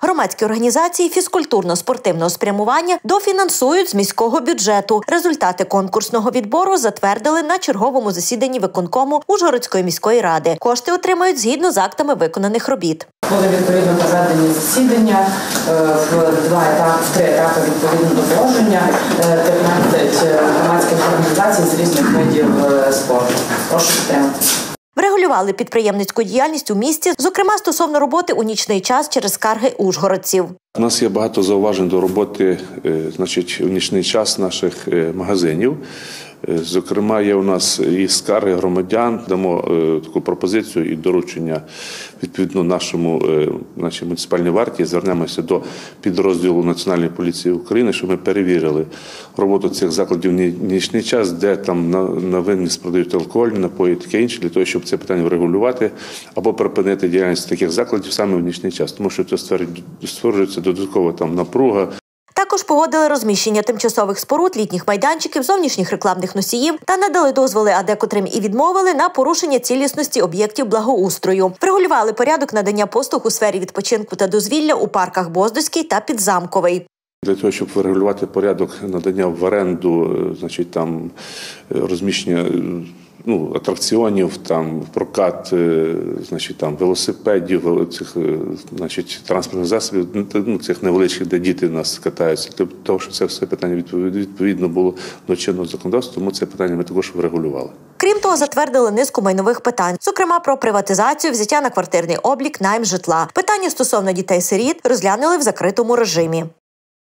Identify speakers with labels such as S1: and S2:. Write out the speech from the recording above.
S1: Громадські організації фізкультурно-спортивного спрямування дофінансують з міського бюджету. Результати конкурсного відбору затвердили на черговому засіданні виконкому Ужгородської міської ради. Кошти отримають згідно з актами виконаних робіт.
S2: Були відповідно проведені засідання в три етапи відповідно до положення, 15 громадських організацій з різних видів спорту. Прошу підтримати.
S1: Врегулювали підприємницьку діяльність у місті, зокрема стосовно роботи у нічний час через скарги ужгородців.
S3: У нас є багато зауважень до роботи у нічний час наших магазинів. Зокрема, є у нас і скарги громадян, дамо таку пропозицію і доручення відповідно нашій муніципальній варті. Звернемося до підрозділу Національної поліції України, щоб ми перевірили роботу цих закладів в нічний час, де там на винність продають алкогольні напої, таке інше, для того, щоб це питання врегулювати або припинити діяльність таких закладів саме в нічний час, тому що це створюється додаткова напруга.
S1: Також погодили розміщення тимчасових споруд, літніх майданчиків, зовнішніх рекламних носіїв та надали дозволи, а декотрим і відмовили на порушення цілісності об'єктів благоустрою. Врегулювали порядок надання послуг у сфері відпочинку та дозвілля у парках Боздоський та Підзамковий.
S3: Для того, щоб врегулювати порядок надання в оренду, розміщення атракціонів, прокат, велосипедів, транспортних засобів, цих невеличких, де діти нас катаються. Для того, щоб це все питання відповідно було до чинного законодавства, тому це питання ми також врегулювали.
S1: Крім того, затвердили низку майнових питань, зокрема про приватизацію, взяття на квартирний облік, найм житла. Питання стосовно дітей-сиріт розглянули в закритому режимі.